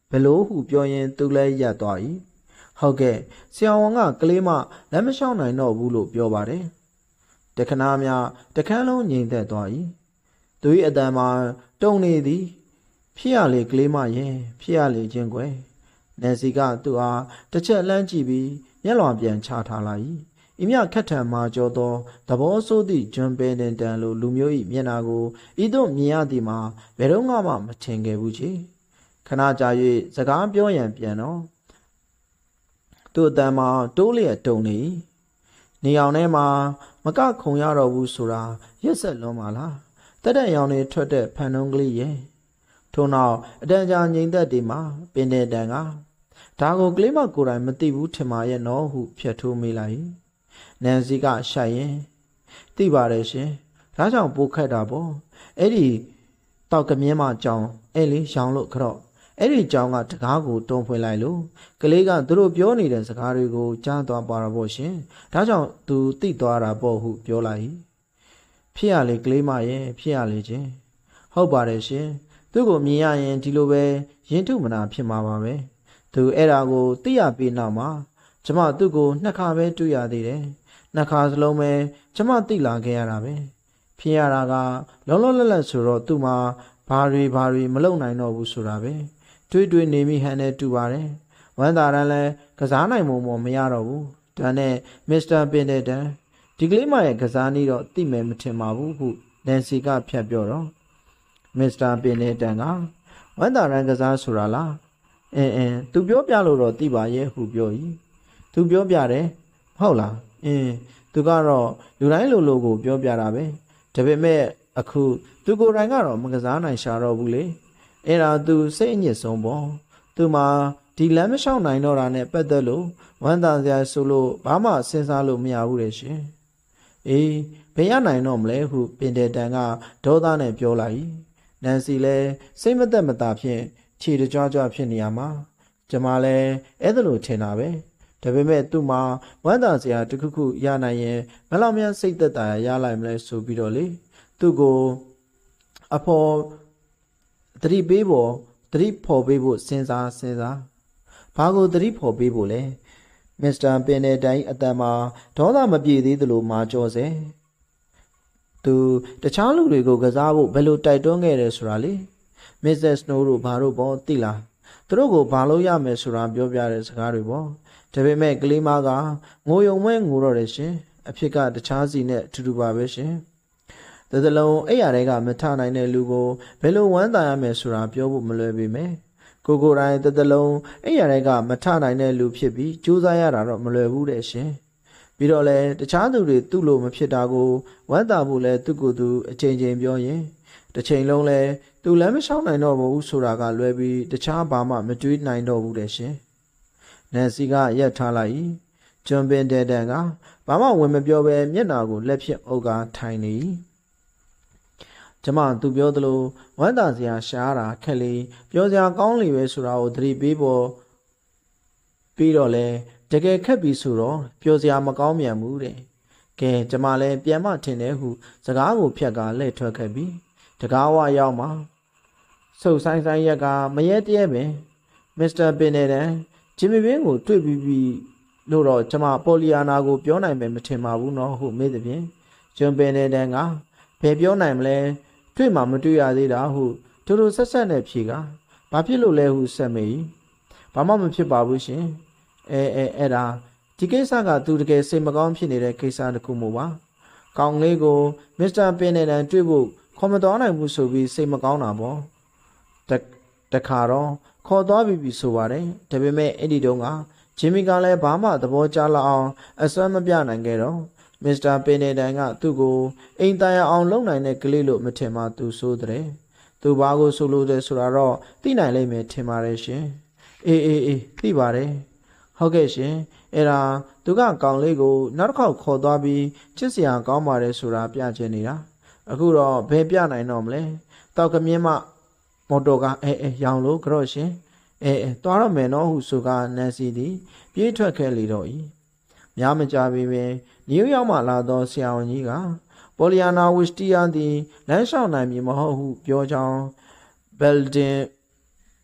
ဘယ်လိုဟုပြောရင်သူလည်းရပ်သွား၏ဟုတ်ကဲ့ဆရာဝန်ကကလေးမလက်မလျှောက်နိုင်တော့ဘူးလို့ပြောပါတယ်တခဏမြတခန်းလုံးငြိမ်သက်သွား၏သူ၏အတန်မှာတုံနေသည်ဖြစ်ရလေကလေးမရဲ့ဖြစ်ရလေချင်းကွယ်နယ်စီကသူ့အားတစ်ချက်လှမ်းကြည့်ပြီးမျက်လွန်ပြန်ချထားလိုက်၏ဤမြခက်ထန်မှာကြောသောသဘောဆိုးသည့်ဂျွန်ပင်တန်လိုလူမျိုး၏မျက်နှာကိုဤသို့မြင်ရသည်မှာဘယ်တော့မှမထင်ခဲ့ဘူးချေခဏကြာ၍စကားပြောရန်ပြန်တော့သူ့အတန်မှာတိုးလျက်တုံနေနေအောင်ထဲမှာမကခုံရတော့ဘူးဆိုတာရက်ဆက်လွန်ပါလားတက်တဲ့ရောင်တွေထွက်တဲ့ဖန်နှုံးကလေးရဲ့ထို့နောက်အတန်ကြာငြိမ်သက်ဒီမှာပင်တဲ့တန်ကဒါကိုကလေးမကိုယ်တိုင်မသိဘူးထင်ပါရဲ့နော်ဟုဖြတ်ထိုးမိလိုက်နန်စီကရှိုက်ရင်သိပါတယ်ရှင်ဒါကြောင့်ပိုခက်တာပေါ့အဲ့ဒီတောက်ကမြင်းမကြောင်အဲ့လေရောင်လို့ကြော့အဲ့ဒီကြောင်ကတကားကိုတုံဖွင့်လိုက်လို့ကလေးကသူတို့ပြောနေတဲ့စကားတွေကိုကြားသွားပါတော့ပေါ့ရှင်ဒါကြောင့်သူသိသွားတာပေါ့ဟုပြောလိုက်ဖြစ်ရလေကလေးမရဲ့ဖြစ်ရလေချင်းဟုတ်ပါတယ်ရှင်သူ့ကိုမြင်ရရင်ဒီလိုပဲရင်ထုမနာဖြစ်မှာပါပဲသူအဲ့ဒါကိုသိရပြီးနောက်မှာကျမသူ့ကိုနှစ်ခါပဲတွေ့ရသေးတယ်နှစ်ခါစလုံးပဲကျမသိလာခဲ့ရတာပဲဖြစ်ရတာကလောလောလတ်လတ်ဆိုတော့သူ့မှာဘာတွေဘာတွေမလုံနိုင်တော့ဘူးဆိုတာပဲတွေးတွေးနေမိဟန်နဲ့တူပါတယ်ဝမ်းသာရန်လဲကစားနိုင်မှုမမရတော့ဘူးဒါနဲ့မစ္စတာပင်တဲ့တန်ဒီကလေးမရဲ့ကစားနည်းတော့သိမယ်မထင်ပါဘူးဟုနန်စီကဖြတ်ပြောတော့မစ္စတာပင်တဲ့တန်ကဝမ်းသာရန်ကစားဆိုတာလားအင်းအင်းသူပြောပြလို့တော့သိပါရဲ့ဟုပြော၏သူပြောပြတယ်ဟုတ်လားအင်းသူကတော့လူတိုင်းလိုလိုကိုပြောပြတာပဲဒါပေမဲ့အခုသူကိုယ်တိုင်ကတော့မကစားနိုင်ရှာတော့ဘူးလေအဲ့ဒါသူစိတ်အညစ်ဆုံးပေါ့သူမှာဒီလမ်းမလျှောက်နိုင်တော့တာနဲ့ပတ်သက်လို့ဝမ်းသာစရာဆိုလို့ဘာမှစဉ်းစားလို့မရဘူးလေရှင်အေးဘယ်ရနိုင်တော့မလဲဟုပင်တဲ့တန်ကဒေါသနဲ့ပြောလိုက်နန်စီလည်းစိတ်မသက်မသာဖြင့်ခြေတကြွကြွဖြစ်နေရမှာကျမလည်းအဲ့ဒါလို့ထင်တာပဲဒါပေမဲ့သူ့မှာဝမ်းသာစရာတခုခုရနိုင်ရင်ဘယ်လောက်များစိတ်သက်သာရလိုက်မလဲဆိုပြီးတော့လေသူ့ကိုအဖော်တတိပေးဖို့တတိဖော်ပေးဖို့စဉ်းစားစဉ်းစားဘာကိုတတိဖော်ပေးဖို့လဲမစ္စတာပင်တဲ့တိုင်းအတန်မှာဒေါသမပြေသေးသလိုမာကြောစေသူတခြားလူတွေကိုကစားဖို့ဘယ်လိုတိုက်တွန်းခဲ့တယ်ဆိုတာလေမစ္စစ်စနိုးတို့ဘာတို့ပေါ့သိလားသူတို့ကိုဘာလို့ရမယ်ဆိုတာပြောပြတဲ့စကားတွေပေါ့ဒါပေမဲ့ကလေးမကငိုယုံမဲငိုတော့တယ်ရှင်အဖြစ်ကတခြားစီနဲ့အထူတူပါပဲရှင်တသလုံးအဲ့ရတွေကမထနိုင်တဲ့လူကိုဘယ်လိုဝမ်းသာရမယ်ဆိုတာပြောဖို့မလွယ်ပေမဲ့ကိုကိုတိုင်းတသလုံးအဲ့ရတွေကမထနိုင်တဲ့လူဖြစ်ပြီးကြိုးစားရတာတော့မလွယ်ဘူးတဲ့ရှင်ပြီးတော့လဲတခြားသူတွေသူ့လိုမဖြစ်တာကိုဝမ်းသာဖို့လဲသူ့ကိုယ်သူအချိန်ချင်းပြောရင်တစ်ချိန်လုံးလဲသူလည်းမလျှောက်နိုင်တော့ဘူးဆိုတာကလွဲပြီးတခြားဘာမှမတွေးနိုင်တော့ဘူးတဲ့ရှင်နန်စီကရက်ထားလိုက်ဂျွန်ပင်တဲ့တန်ကဘာမှဝင်မပြောပဲမျက်နှာကိုလက်ဖြင့်အုပ်ကားထိုင်နေကျမသူပြောသလိုဝမ်းသာစရာရှားတာခက်လေပြောစရာကောင်းလေပဲဆိုတာကိုသတိပေးဖို့ပြီးတော့လဲတကယ်ခက်ပြီဆိုတော့ပြောစရာမကောင်းမြန်ဘူးတဲ့ကဲကျမလည်းပြန်မထင်တယ်ဟုစကားကိုဖြတ်ကားလှည့်ထွက်ခဲ့ပြီးတကားဝရောက်မှာဆုပ်ဆိုင်ဆိုင်ရက်ကမရဲတရဲပင်မစ္စတာပင်နေတဲ့ဂျင်မီဘင်းကိုတွေ့ပြီးပြီးလို့တော့ကျမပေါ်လီယာနာကိုပြောနိုင်မယ်မထင်ပါဘူးနော်ဟုမေးသည်ဖြင့်ဂျွန်ပင်နေတဲ့ကဘယ်ပြောနိုင်မလဲတွေ့မှမတွေ့ရသေးတာဟုသူတို့ဆက်ဆက်နဲ့ဖြေကဘာဖြစ်လို့လဲဟုဆက်မေးဘာမှမဖြစ်ပါဘူးရှင်အဲအဲအဲ့ဒါဒီကိစ္စကသူတကယ်စိတ်မကောင်းဖြစ်နေတဲ့ကိစ္စတစ်ခုမို့ပါကောင်းလေးကိုမစ္စတာပင်နေတဲ့တွေ့ဖို့ခေါ်မတော်နိုင်ဘူးဆိုပြီးစိတ်မကောင်းတာပေါ့တခါတော့ခေါ်သွားပြီပြီဆိုပါတယ်ဒါပေမဲ့အဲ့ဒီတုန်းကဂျင်မီကလည်းဘာမှသဘောကျလောက်အောင်အစွမ်းမပြနိုင်ခဲ့တော့မစ္စတာပင်နေတန်ကသူ့ကိုအိမ်တန်ရအောင်လုပ်နိုင်တဲ့ကလေးလို့မထင်မှသူဆိုတဲ့သူဘာကိုဆိုလို့လဲဆိုတာတော့သိနိုင်လိမ့်မယ်ထင်ပါတယ်ရှင်အေးအေးအေးသိပါတယ်ဟုတ်ကဲ့ရှင်အဲ့ဒါသူကကောင်လေးကိုနောက်တစ်ခေါက်ခေါ်သွားပြီးချစ်စရာကောင်းပါတယ်ဆိုတာပြချင်နေတာအခုတော့ဘယ်ပြနိုင်တော့မလဲတောက်ကမြင်းမမော်တော်ကအဲအဲရောင်လို့ကြော့ရှင်အဲအဲသွားတော့မယ်နော်ဟုဆိုကနန်စီသည်ပြေးထွက်ခဲ့လေတော့၏များမကြပေပင်နယူးယောက်မှလာသောဆရာဝန်ကြီးကပေါ်လီယာနာဝစ်တီယာသည်လမ်းလျှောက်နိုင်မည်မဟုတ်ဟုပြောကြောင်းဘယ်ဒင်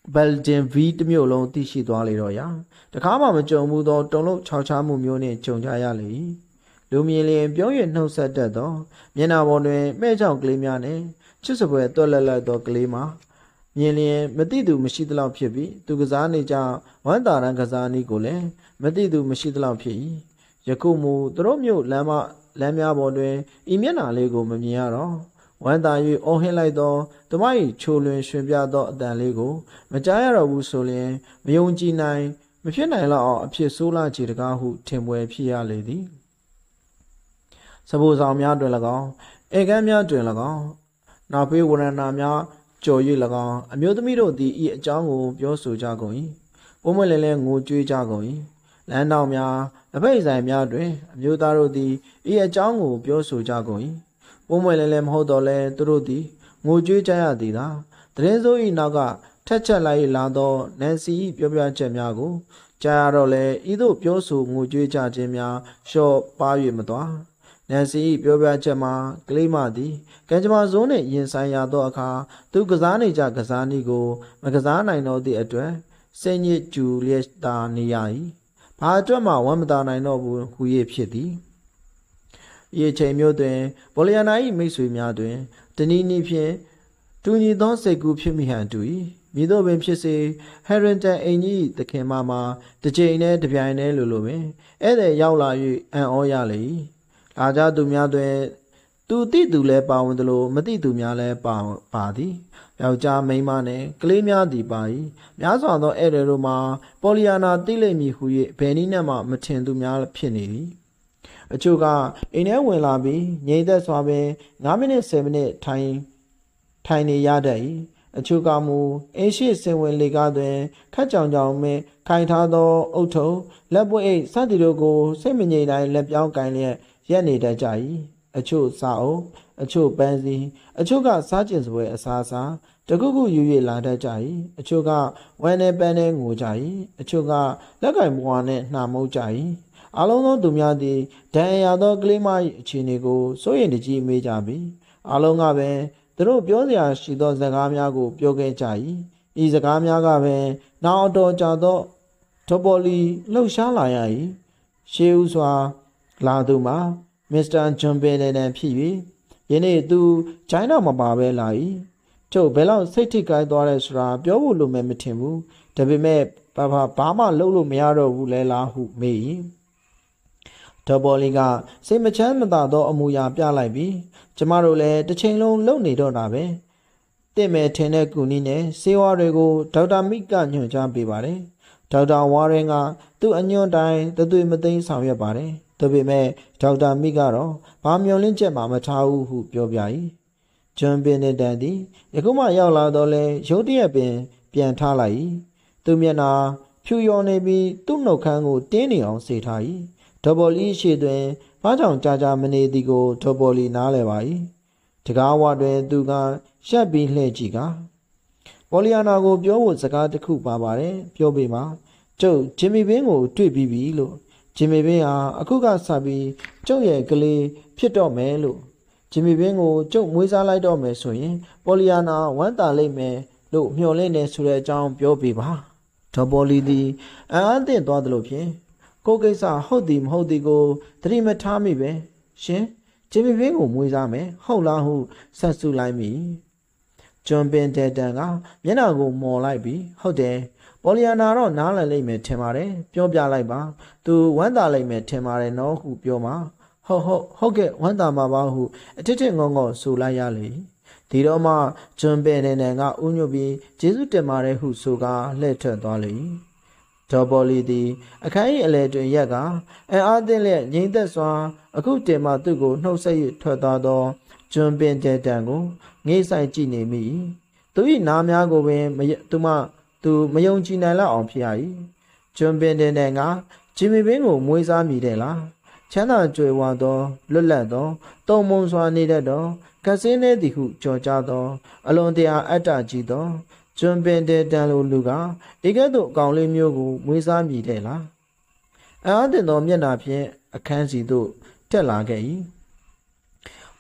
ဘယ်ဂျင်ဗီတမျိုးလုံးသိရှိသွားလေတော့ရာတခါမှမကြုံဘူးသောတုံလုံးခြောက်ခြားမှုမျိုးနှင့်ကြုံကြရလေ၏လူမြင်လျင်ပြုံးရနှုတ်ဆက်တတ်သောမျက်နှာပေါ်တွင်မှဲ့ကြောင်ကလေးများနှင့်ချစ်စပွဲတွက်လက်လက်သောကလေးမှာမြင်လျင်မသိသူမရှိသလောက်ဖြစ်ပြီးသူကစားနေကြဝမ်းသာရန်ကစားနည်းကိုလည်းမသိသူမရှိသလောက်ဖြစ်၏ယခုမူသူတို့မျိုးလမ်းမလမ်းများပေါ်တွင်ဤမျက်နှာလေးကိုမမြင်ရတော့ဝမ်းသာ၍အော်ဟစ်လိုက်သောဓမ္မ၏ချိုလွင်ရွှင်ပြသောအတန်လေးကိုမကြားရတော့ဘူးဆိုလျင်မယုံကြည်နိုင်မဖြစ်နိုင်တော့အောင်အဖြစ်ဆိုးလာချေတကားဟုထင်ပွဲဖြစ်ရလေသည်စပူဆောင်များတွင်၎င်းဧကန်းများတွင်၎င်းနောက်ပေးဝရဏများကြော်၍၎င်းအမျိုးသမီးတို့သည်ဤအကြောင်းကိုပြောဆိုကြကုန်၏ပုံမွေလည်းလည်းငိုကြွေးကြကုန်၏လမ်းတော်များအဖိတ်ဆိုင်များတွင်အမျိုးသားတို့သည်ဤအကြောင်းကိုပြောဆိုကြကုန်၏ပုံမွေလည်းလည်းမဟုတ်တော့လဲသူတို့သည်ငိုကြွေးကြရသည်သာတရင်စိုး၏နောက်ကထက်ချက်လိုက်လာသောနန်စီ၏ပြောပြချက်များကိုကြားရတော့လဲဤသို့ပြောဆိုငိုကြွေးကြခြင်းများလျှော့ပါ၍မသွားနန်စီ၏ပြောပြချက်မှာကလေးမသည်ကံကြမ္မာဇုံးနှင့်ရင်ဆိုင်ရသောအခါသူကစားနေကြကစားနည်းကိုမကစားနိုင်တော့သည့်အတွက်စိတ်ညစ်ကြူလျက်သာနေရ၏ဘာအတွက်မှဝမ်းမသာနိုင်တော့ဘူးဟူ၍ဖြစ်သည်ဤချိန်မျိုးတွင်ဘောလျာနာ၏မိတ်ဆွေများတွင်တနည်းနည်းဖြင့်တူညီသောစိတ်ကူးဖြစ်မိဟန်တူ၏မည်သို့ပင်ဖြစ်စေဟယ်ရင်တန်အိမ်ကြီးသခင်မမှာတစ်ချိန်နဲ့တစ်ပြိုင်တည်းလိုလိုပင်ဧည့်သည်ရောက်လာ၍အံ့ဩရလေ၏လာကြသူများတွင်သူတိသူလည်းပါဝင်သလိုမတိသူများလည်းပါပါသည်ယောက်ျားမိန်းမနှင့်ကလေးများသည်ပါ၏များစွာသောဧည့်သည်တို့မှာပေါ်လီယာနာသိလိမ့်မည်ဟု၍ဘယ်နည်းနဲ့မှမထင်သူများဖြစ်နေသည်အချို့ကအိမ်ထဲဝင်လာပြီးငြိမ်သက်စွာပင်၅မိနစ်၁၀မိနစ်ထိုင်ထိုင်နေရတတ်၏အချို့ကမူအင်းရှိစင်ဝင်လေကားတွင်ခက်ကြောင်ကြောင်မင်းခိုင်ထားသောအုတ်ထုံလက်ပွေအိတ်စသည်တို့ကိုစိတ်မငြိမ်တိုင်းလက်ပြောင်းကင်လျက်ရက်နေတတ်ကြ၏အချို့စာအုပ်အချို့ပန်းစည်းအချို့ကစားကျင်စပွဲအစားအစာတခုခုယူ၍လာတတ်ကြ၏အချို့ကဝမ်းနဲ့ပန်းနဲ့ငိုကြ၏အချို့ကလက်ကင်ဘွားနဲ့နှာမုတ်ကြ၏အလုံးသောသူများသည်ဒဏ်ရာသောကလေးမ၏အခြေအနေကိုစိုးရိမ်တကြီးမေးကြပြီအလုံးကပင်သူတို့ပြောစရာရှိသောစကားများကိုပြောခဲ့ကြ၏ဤစကားများကပင်နောက်အတော်ကြာသောထော်ပေါ်လီလှုပ်ရှားလာရ၏ရှေးဦးစွာလာသူမှာမစ္စတာဂျွန်ဘယ်နန်ဖြစ်၍ယနေ့သူဂျိုင်းတော့မပါပဲလာ၏ကျုပ်ဘယ်လောက်စိတ်ထိခိုက်သွားလဲဆိုတာပြောဖို့လိုမယ်မထင်ဘူးဒါပေမဲ့ဘာဘာဘာမှလုပ်လို့မရတော့ဘူးလဲလားဟုမေး၏ထော်ပေါ်လီကစိတ်မချမ်းမသာသောအမူအရာပြလိုက်ပြီးကျမတို့လည်းတစ်ချိန်လုံးလုံနေတော့တာပဲတင့်မဲ့ထင်တဲ့ကူနီးနဲ့ဆေးဝါးတွေကိုဒေါက်တာမိကညွှန်ကြားပေးပါတယ်ဒေါက်တာဝါရင်ကသူ့အညွှန်တိုင်းတသွေးမသိမ်းဆောင်ရွက်ပါတယ်ဒါပေမဲ့ဒေါက်တာမိကတော့ဘာမျောလင့်ချက်မှမထားဘူးဟုပြောပြ၏ဂျွန်ဘင်နတန်သည်ယခုမှရောက်လာတော့လဲရုတ်တရက်ပင်ပြန်ထားလိုက်၏သူမျက်နှာဖြူရော်နေပြီးသူ့နှုတ်ခမ်းကိုတင်းနေအောင်စေထား၏ဒေါ်ပေါ်လီရှိတွင်ဘာကြောင့်ကြာကြာမနေသည်ကိုဒေါ်ပေါ်လီနားလည်ပါ၏တကားဝတွင်သူကရှက်ပြီးလှည့်ကြည့်ကပေါ်လီယာနာကိုပြောဖို့စကားတစ်ခုပါပါတယ်ပြောပေးပါကျုပ်ဂျင်မီဘင်းကိုတွေ့ပြီးပြီလို့ဂျင်မီဘင်းဟာအခုကစပြီးကျုပ်ရဲ့ကလေးဖြစ်တော့မယ်လို့ဂျင်မီဘင်းကိုကျုပ်မွေးစားလိုက်တော့မယ်ဆိုရင်ပေါ်လီယာနာဝမ်းသာလိမ့်မယ်လို့မျှော်လင့်နေဆိုတဲ့အကြောင်းပြောပေးပါဒေါ်ပေါ်လီသည်အံ့အားသင့်သွားသလိုဖြင့်ကိုကိစ္စဟုတ်သည်မဟုတ်သည်ကိုသတိမထားမိပဲရှင်ဂျင်မီဘင်းကိုမွေးစားမယ်ဟုတ်လားဟုဆက်စုလိုက်မိဂျွန်ပင်တဲတန်ကမျက်နှာကိုမော်လိုက်ပြီးဟုတ်တယ်ပေါ်လီယာနာတော့နားလည်လိမ့်မယ်ထင်ပါတယ်ပြောပြလိုက်ပါသူဝမ်းသာလိမ့်မယ်ထင်ပါတယ်နော်ဟုပြောမှာဟုတ်ဟုတ်ဟုတ်ကဲ့ဝမ်းသာမှာပါဟုအထစ်ထစ်ငေါငေါဆိုလိုက်ရလေဒီတော့မှဂျွန်ပင်နေနန်ကဥညွတ်ပြီးကျေးဇူးတင်ပါတယ်ဟုဆိုကာလှည့်ထွက်သွားလေဒေါ်ပေါ်လီသည်အခန်း၏အလဲတွင်ရက်ကအံ့အားသင့်လျက်ငြိမ်သက်စွာအခုတင်မှသူ့ကိုနှုတ်ဆက်၍ထွက်သွားသောဂျွန်ပင်တဲတန်ကိုငေးဆိုင်ကြည့်နေမိသူ၏နားများကိုပင်သူမသူမယုံကြည်နိုင်လောက်အောင်ဖြစ်ရ၏ဂျွန်ပင်တဲတန်ကဂျင်မီဘင်းကိုမွေးစားမိတယ်လားချမ်းသာကြွယ်ဝသောလွတ်လပ်သောတုံမုံစွာနေတတ်သောကစင်းနေသည်ဟုကြော်ကြားသောအလွန်တရာအတ္တကြီးသောဂျွန်ပင်တဲတန်လိုလူကဧကဲ့သို့အကောင်လေးမျိုးကိုမွေးစားမိတယ်လားအံ့အားသင့်သောမျက်နှာဖြင့်အခန်းစီသို့တက်လာခဲ့၏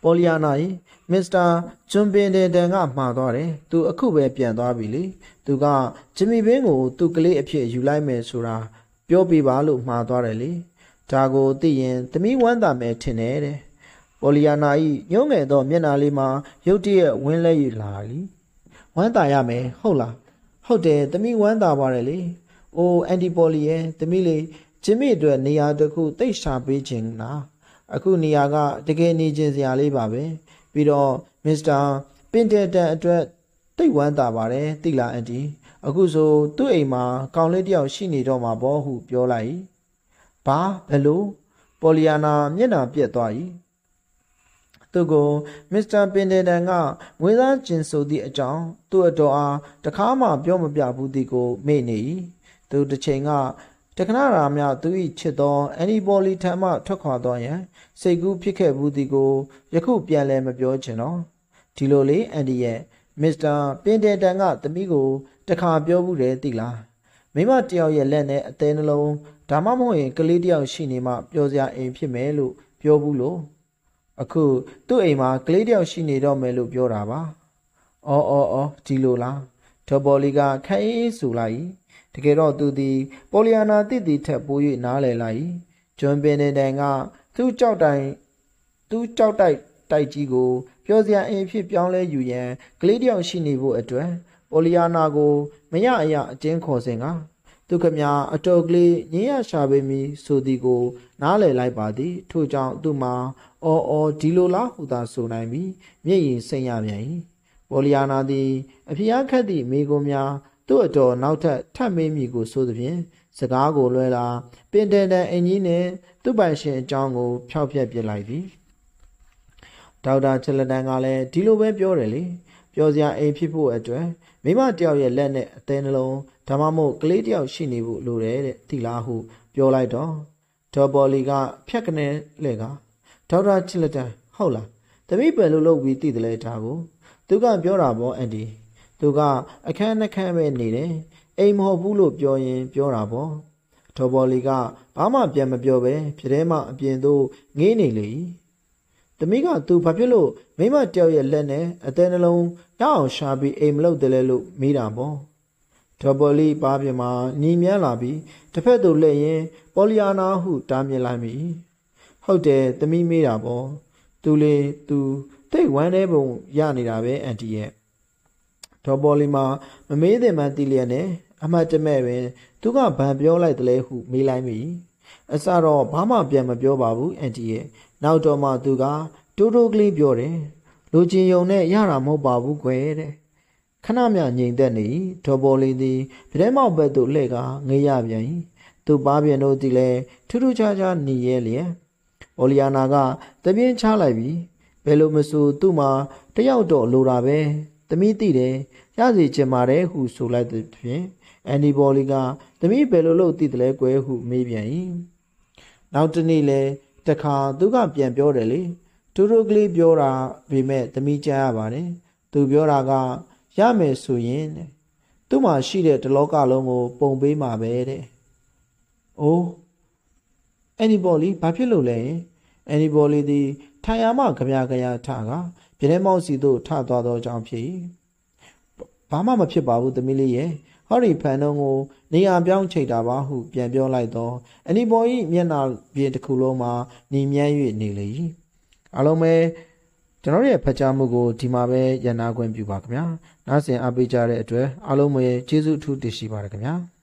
ပေါ်လီယာနာ၏မစ္စတာဂျွန်ပင်ဒန်တန်ကမှားသွားတယ်သူအခုပဲပြန်သွားပြီလေသူကဂျမီဘင်းကိုသူ့ကလေးအဖြစ်ယူလိုက်မယ်ဆိုတာပြောပြပါလို့မှားသွားတယ်လေဒါကိုသိရင်သမီးဝမ်းသာမယ်ထင်တယ်တဲ့ပေါ်လီယာနာ၏ညှိုးငယ်သောမျက်နှာလေးမှာရုတ်တရက်ဝင်းလဲယူလာလီဝမ်းသာရမယ်ဟုတ်လားဟုတ်တယ်သမီးဝမ်းသာပါတယ်လေအိုးအန်တီပေါ်လီရဲ့သမီးလေးဂျမီအတွက်နေရာတစ်ခုတိတ်ရှာပေးခြင်းလားအခုနေရာကတကယ်နေခြင်းစရာလေးပါပဲပြီးတော့မစ္စတာပင်တဲတန်အတွက်တိတ်ဝမ်းသာပါတယ်သိလားအန်တီအခုဆိုသူ့အိမ်မှာကောင်လေးတယောက်ရှိနေတော့မှာပေါ့ဟုပြောလိုက်ဘာဘယ်လိုပေါ်လီယာနာမျက်နှာပြက်သွား၏သူကိုမစ္စတာပင်တဲတန်ကမွေးသားကျင်ဆိုသည့်အကြောင်းသူ့အတော်အားတခါမှပြောမပြဘူးသည်ကိုမေ့နေ၏သူတစ်ချိန်ကတခဏရာမြသူ၏ချစ်သောအန်နီပေါ်လီထံမှထွက်ခွာသွားရန်စိတ်ကူးဖြစ်ခဲ့ဘူးသည်ကိုယခုပြန်လဲမပြောချင်တော့ဒီလိုလေအန်ဒီရဲ့မစ္စတာပင်တဲတန်ကသမီးကိုတခါပြောဘူးတယ်သိလားမိမတယောက်ရဲ့လက်နဲ့အသေးနှလုံးဒါမှမဟုတ်ရင်ကလေးတယောက်ရှိနေမှပျော်စရာအိမ်ဖြစ်မယ်လို့ပြောဘူးလို့အခုသူ့အိမ်မှာကလေးတယောက်ရှိနေတော့မယ်လို့ပြောတာပါအော်အော်အော်ဒီလိုလားထော်ပေါ်လီကခိုင်အေးဆိုလိုက်တကယ်တော့သူသည်ပေါ်လီယာနာတိတိထက်ပို၍နားလည်လိုက်ဂျွန်ပင်တန်ကသူ့ကြောက်တိုင်သူ့ကြောက်တိုက်တိုက်ကြီးကိုပြောစရာအိမ်ဖြစ်ပြောင်းလဲယူရန်ကလေးတယောက်ရှိနေဖို့အတွက်ပေါ်လီယာနာကိုမရအရအကျဉ်းခေါ်စဉ်ကသူခမအတော်ကလေးညင်ရရှာပေးမည်ဆိုသည်ကိုနားလည်လိုက်ပါသည်ထို့ကြောင့်သူမှာအော်အော်ဒီလိုလားဟူသာဆိုနိုင်ပြီးမျက်ရည်စိမ့်ရပြန်၏ပေါ်လီယာနာသည်အဖျားခတ်သည့်မိကုံများသူ့အတော်နောက်ထပ်ထပ်မေးမိကိုဆိုသဖြင့်စကားကိုလွှဲလာပင်တန်တန်အင်ကြီးနှင့်သူ့ပိုင်ရှင်အကြောင်းကိုဖျောက်ဖျက်ပစ်လိုက်သည်ဒေါက်တာချလတန်ကလည်းဒီလိုပဲပြောတယ်လေပြောစရာအိမ်ဖြစ်ဖို့အတွက်မိမတယောက်ရဲ့လက်နဲ့အသေးနှလုံးဒါမှမဟုတ်ကလေးတယောက်ရှိနေဖို့လိုတယ်တဲ့သီလားဟုပြောလိုက်တော့ဒေါ်ပေါ်လီကဖြတ်ကနေလှဲ့ကဒေါက်တာချလတန်ဟုတ်လားသမီးပဲလို့လုပ်ပြီးတည်တယ်လေဒါကိုသူကပြောတာပေါ့အန်ဒီသူကအခန်းနှခန်းပဲနေတယ်အိမ်မဟုတ်ဘူးလို့ပြောရင်ပြောတာပေါ့ဒေါ်ပေါ်လီကဘာမှပြန်မပြောပဲပြတဲမှအပြင်သို့ငေးနေလေသမီးကသူဘာဖြစ်လို့မိမတယောက်ရဲ့လက်နဲ့အသေးနှလုံးရအောင်ရှာပြီးအိမ်မလုပ်တယ်လဲလို့မေးတာပေါ့ဒေါ်ပေါ်လီပါပြမှာညီမြန်းလာပြီးတစ်ဖက်သို့လှည့်ရင်ပေါ်လီယာနာဟုတားမြင်လိုက်မိဟုတ်တယ်သမီးမေးတာပေါ့သူလေသူတိတ်ဝမ်းတဲ့ပုံရနေတာပဲအန်တီရဲ့ဒေါ်ပေါ်လီမှာမမေးတဲ့မှတီလျက်နဲ့အမှတ်တမဲ့ပင်သူကဗန်ပြောလိုက်တယ်လေဟုမေးလိုက်မိအစတော့ဘာမှပြန်မပြောပါဘူးအန်တီရဲ့နောက်တော့မှသူကတိုးတိုးကလေးပြောတယ်လူချင်းယုံနဲ့ရတာမဟုတ်ပါဘူးကွယ်တဲ့ခဏမြငြိမ်သက်နေဒေါ်ပေါ်လီသည်ပြဲမောက်ဘက်သို့လှည့်ကငေးရပြန်သူပါပြန်တို့သည်လည်းထူးထူးခြားခြားနေရဲလျက်အော်လီယာနာကတပြင်းချလိုက်ပြီးဘယ်လိုမဆိုသူ့မှာတယောက်တော့လိုတာပဲသမီးသိတယ်ရစီချင်ပါတယ်ဟုဆိုလိုက်တဲ့ဖြင့်အန်ဒီဘော်လီကသမီးဘယ်လိုလုပ်သိတယ်လဲကွယ်ဟုမေးပြန်၏နောက်တနေ့လဲတခါသူကပြန်ပြောတယ်လေတူတူကလေးပြောတာပေမဲ့သမီးကြားရပါတယ်သူပြောတာကရမယ်ဆိုရင်သူ့မှာရှိတဲ့တလောကလုံးကိုပုံပေးမှာပဲတဲ့အိုးအန်ဒီဘော်လီဘာဖြစ်လို့လဲအန်ဒီဘော်လီသည်ထိုင်ရမှကြပြကြရထကပြဲမောက်စီတို့ထသွားသောကြောင့်ဖြစ်ဘာမှမဖြစ်ပါဘူးသမီးလေးရဲ့ဟောဒီဖန်တုံးကိုနေရာပြောင်းချိတ်တာပါဟုပြန်ပြောလိုက်တော့အန်ဒီဘော်၏မျက်နှာပြင်တစ်ခုလုံးမှာညီမြန်း၍နေလေအားလုံးပဲကျွန်တော်ရဲ့ဖတ်ကြားမှုကိုဒီမှာပဲရန်နာခွင့်ပြုပါခင်ဗျာနားဆင်အားပေးကြတဲ့အတွက်အားလုံးပဲကျေးဇူးအထူးတင်ရှိပါတယ်ခင်ဗျာ